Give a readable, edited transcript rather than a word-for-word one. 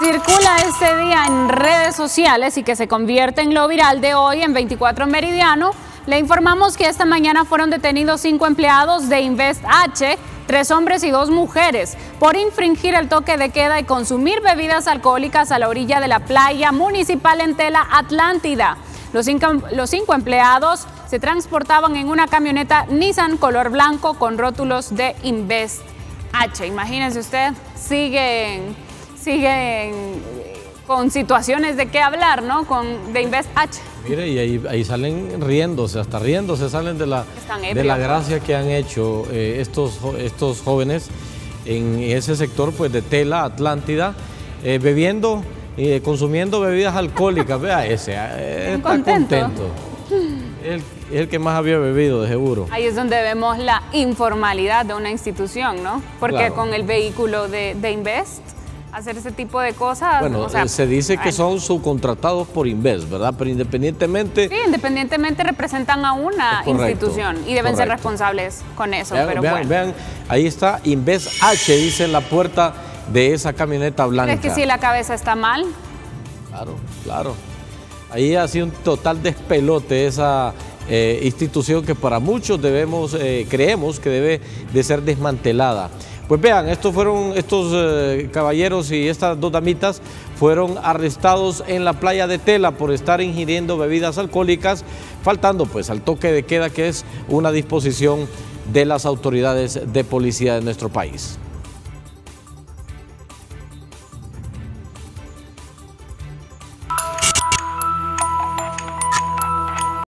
circula este día en redes sociales y que se convierte en lo viral de hoy en 24 Meridiano, le informamos que esta mañana fueron detenidos 5 empleados de Invest H, 3 hombres y 2 mujeres, por infringir el toque de queda y consumir bebidas alcohólicas a la orilla de la playa municipal en Tela, Atlántida. Los cinco empleados se transportaban en una camioneta Nissan color blanco con rótulos de Invest H. Imagínense usted, siguen con situaciones de qué hablar, ¿no? De Invest H. Mire, y ahí salen riéndose, hasta riéndose salen de la gracia que han hecho estos jóvenes en ese sector pues de Tela, Atlántida, bebiendo, consumiendo bebidas alcohólicas. Vea ese, está contento. Es el que más había bebido, de seguro. Ahí es donde vemos la informalidad de una institución, ¿no? Porque claro, con el vehículo de Invest, hacer ese tipo de cosas... Bueno, o sea, se dice que son subcontratados por Invest, ¿verdad? Pero independientemente... Sí, independientemente representan a una institución y deben ser responsables con eso. Vean, ahí está Invest H, dice en la puerta de esa camioneta blanca. ¿Crees que si la cabeza está mal? Claro, claro. Ahí ha sido un total despelote esa institución que para muchos creemos que debe de ser desmantelada. Pues vean, estos caballeros y estas 2 damitas fueron arrestados en la playa de Tela por estar ingiriendo bebidas alcohólicas, faltando pues al toque de queda, que es una disposición de las autoridades de policía de nuestro país.